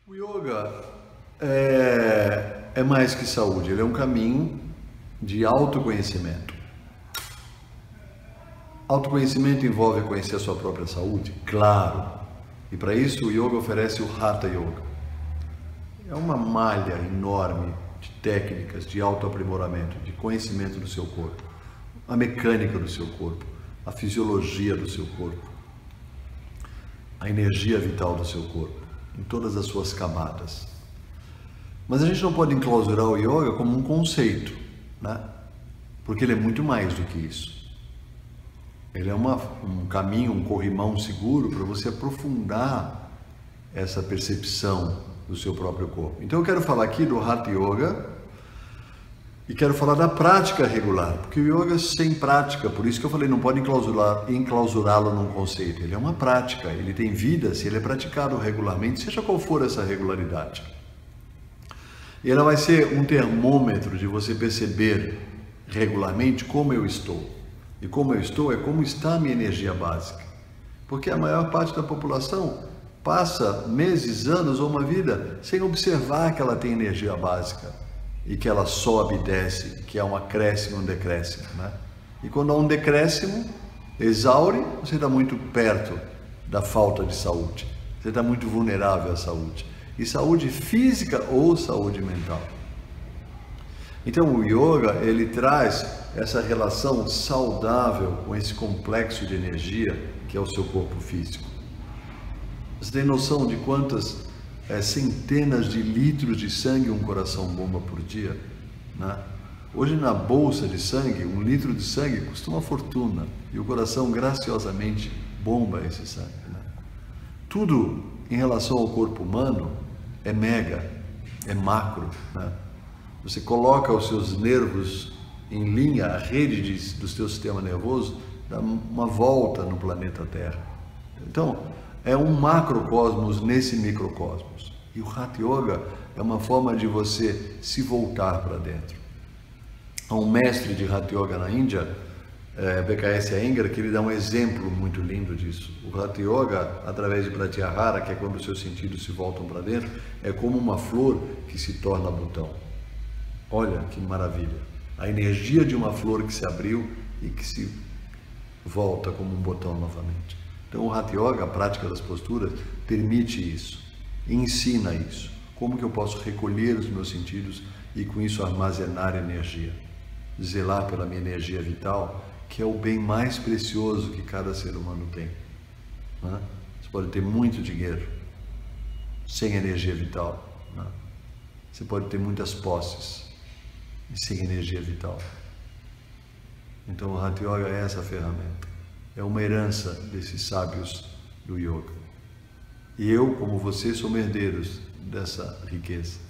O yoga é mais que saúde, ele é um caminho de autoconhecimento. Autoconhecimento envolve conhecer a sua própria saúde? Claro. E para isso o yoga oferece o Hatha Yoga. É uma malha enorme de técnicas de autoaprimoramento, de conhecimento do seu corpo, a mecânica do seu corpo, a fisiologia do seu corpo, a energia vital do seu corpo, em todas as suas camadas. Mas a gente não pode enclausurar o yoga como um conceito, né? Porque ele é muito mais do que isso. Ele é um caminho, um corrimão seguro para você aprofundar essa percepção do seu próprio corpo. Então eu quero falar aqui do Hatha Yoga e quero falar da prática regular, porque o yoga sem prática, por isso que eu falei, não pode enclausurá-lo num conceito. Ele é uma prática, ele tem vida se ele é praticado regularmente, seja qual for essa regularidade. E ela vai ser um termômetro de você perceber regularmente como eu estou. E como eu estou é como está a minha energia básica. Porque a maior parte da população passa meses, anos ou uma vida sem observar que ela tem energia básica e que ela sobe e desce, que há um acréscimo e um decréscimo, né? E quando há um decréscimo, exaure, você está muito perto da falta de saúde. Você está muito vulnerável à saúde. E saúde física ou saúde mental. Então o yoga, ele traz essa relação saudável com esse complexo de energia que é o seu corpo físico. Você tem noção de quantas centenas de litros de sangue um coração bomba por dia, né? Hoje na bolsa de sangue, 1 litro de sangue custa uma fortuna e o coração graciosamente bomba esse sangue, né? Tudo em relação ao corpo humano é mega, é macro, né? Você coloca os seus nervos em linha, a rede do seu sistema nervoso dá uma volta no planeta Terra. Então, é um macrocosmos nesse microcosmos. E o Hatha Yoga é uma forma de você se voltar para dentro. Há um mestre de Hatha Yoga na Índia, BKS Iyengar, que ele dá um exemplo muito lindo disso. O Hatha Yoga, através de Pratyahara, que é quando os seus sentidos se voltam para dentro, é como uma flor que se torna botão. Olha que maravilha! A energia de uma flor que se abriu e que se volta como um botão novamente. Então o Hatha Yoga, a prática das posturas, permite isso, ensina isso. Como que eu posso recolher os meus sentidos e com isso armazenar energia? Zelar pela minha energia vital, que é o bem mais precioso que cada ser humano tem, né? Você pode ter muito dinheiro sem energia vital, né? Você pode ter muitas posses e sem energia vital. Então o Hatha Yoga é essa ferramenta. É uma herança desses sábios do yoga. E eu, como você, somos herdeiros dessa riqueza.